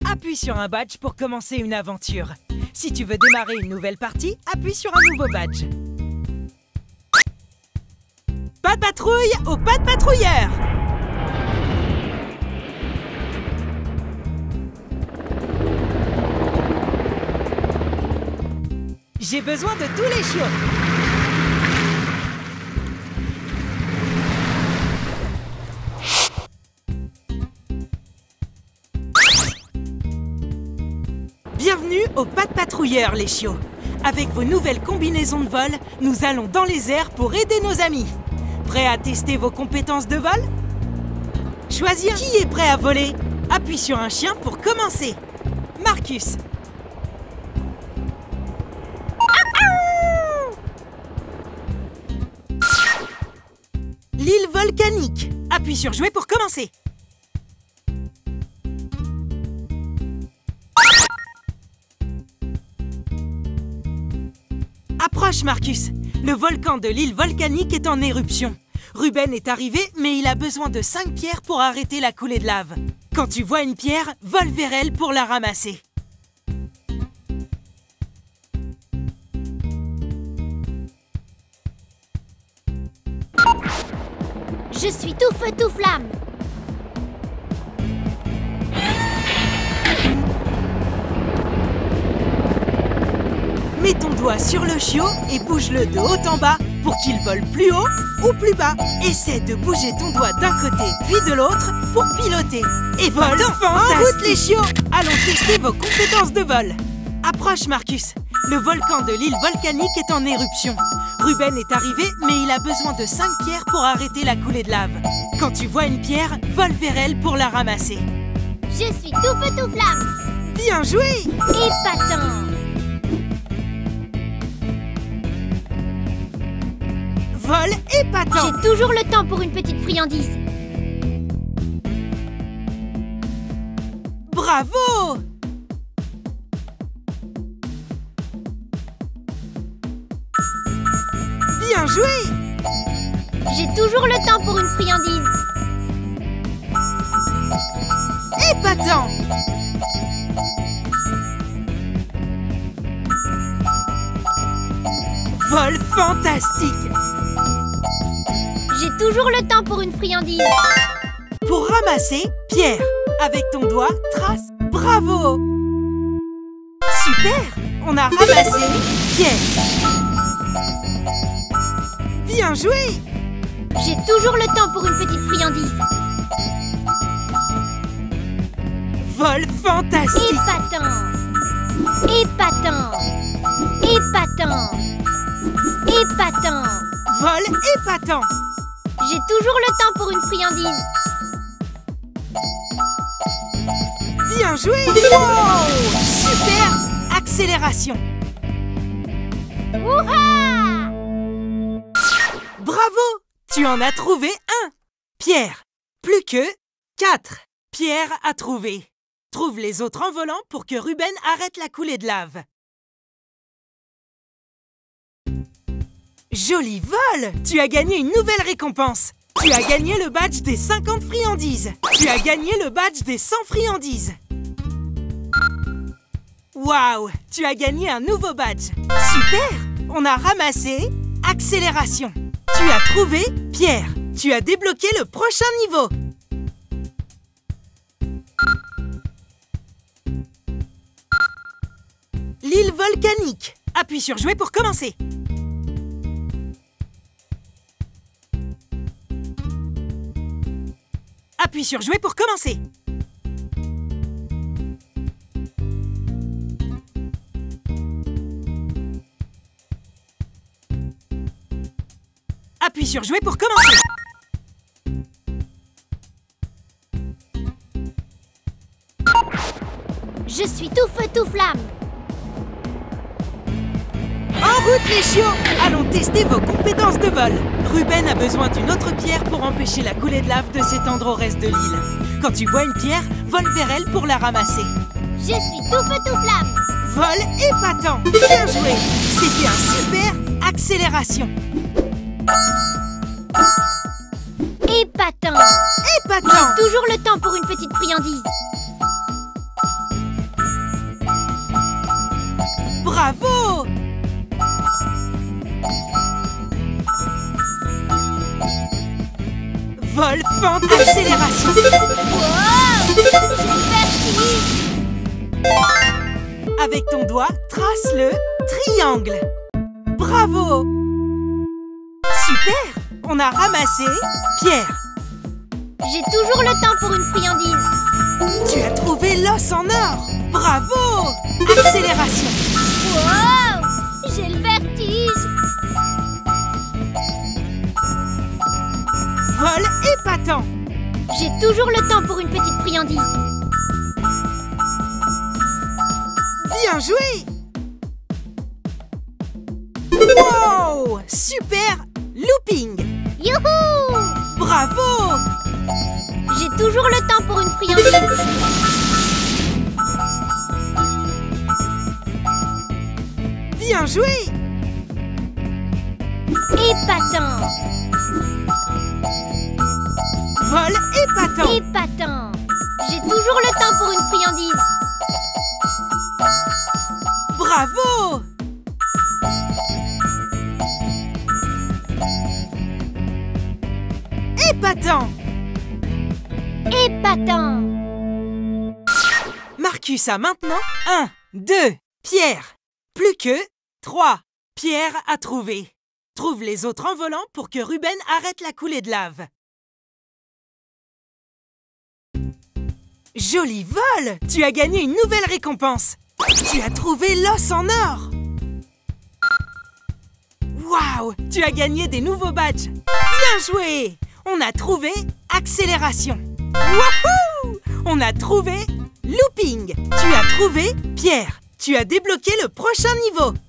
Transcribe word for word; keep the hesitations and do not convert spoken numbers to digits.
Appuie sur un badge pour commencer une aventure. Si tu veux démarrer une nouvelle partie, appuie sur un nouveau badge. Pas de patrouille au pas de patrouilleur! J'ai besoin de tous les chiots! Bienvenue au pas de patrouilleur, les chiots! Avec vos nouvelles combinaisons de vol, nous allons dans les airs pour aider nos amis. Prêts à tester vos compétences de vol? Choisir qui est prêt à voler? Appuie sur un chien pour commencer. Marcus. L'île volcanique. Appuie sur jouer pour commencer. Approche, Marcus. Le volcan de l'île volcanique est en éruption. Ruben est arrivé, mais il a besoin de cinq pierres pour arrêter la coulée de lave. Quand tu vois une pierre, vole vers elle pour la ramasser. Je suis tout feu tout flamme. Mets ton doigt sur le chiot et bouge-le de haut en bas pour qu'il vole plus haut ou plus bas. Essaie de bouger ton doigt d'un côté puis de l'autre pour piloter. Et vole fantastique. En route les chiots! Allons tester vos compétences de vol. Approche, Marcus. Le volcan de l'île volcanique est en éruption. Ruben est arrivé, mais il a besoin de cinq pierres pour arrêter la coulée de lave. Quand tu vois une pierre, vole vers elle pour la ramasser. Je suis tout feu tout flamme. Bien joué! Épatant. Vol épatant! J'ai toujours le temps pour une petite friandise. Bravo! Bien joué! J'ai toujours le temps pour une friandise. Épatant! Vol fantastique! J'ai toujours le temps pour une friandise. Pour ramasser, pierre. Avec ton doigt, trace. Bravo! Super! On a ramassé pierre. Bien joué! J'ai toujours le temps pour une petite friandise. Vol fantastique! Épatant. Épatant. Épatant. Épatant. Vol épatant! J'ai toujours le temps pour une friandise. Bien joué! Wow! Super! Accélération! Wouha! Bravo! Tu en as trouvé un! Pierre! Plus que quatre! Pierre à trouver. Trouve les autres en volant pour que Ruben arrête la coulée de lave. Joli vol! Tu as gagné une nouvelle récompense! Tu as gagné le badge des cinquante friandises! Tu as gagné le badge des cent friandises! Waouh! Tu as gagné un nouveau badge! Super! On a ramassé accélération! Tu as trouvé pierre! Tu as débloqué le prochain niveau! L'île volcanique! Appuie sur jouer pour commencer! Appuie sur jouer pour commencer! Appuie sur jouer pour commencer! Je suis tout feu tout flamme. En route les chiots! Allons tester vos compétences de vol! Ruben a besoin d'une autre pierre pour empêcher la coulée de lave de s'étendre au reste de l'île. Quand tu vois une pierre, vole vers elle pour la ramasser. Je suis tout feu tout flamme. Vol épatant! Bien joué! C'était un super accélération! Épatant. Épatant! Toujours le temps pour une petite friandise. Bravo! Vol, fente, accélération. Wow! J'ai le vertige! Avec ton doigt, trace le triangle. Bravo! Super! On a ramassé Pierre. J'ai toujours le temps pour une friandise. Tu as trouvé l'os en or. Bravo! Accélération. Wow! J'ai le vertige! Vol épatant. J'ai toujours le temps pour une petite friandise. Bien joué! Wow! Super looping. Youhou! Bravo! J'ai toujours le temps pour une friandise. Bien joué! Épatant! Vol épatant. Épatant! J'ai toujours le temps pour une friandise. Bravo! Épatant. Épatant! Marcus a maintenant un, deux pierres. Plus que trois pierres à trouver. Trouve les autres en volant pour que Ruben arrête la coulée de lave. Joli vol! Tu as gagné une nouvelle récompense. Tu as trouvé l'os en or. Waouh! Tu as gagné des nouveaux badges. Bien joué! On a trouvé accélération. Wouhou! On a trouvé looping. Tu as trouvé Pierre. Tu as débloqué le prochain niveau.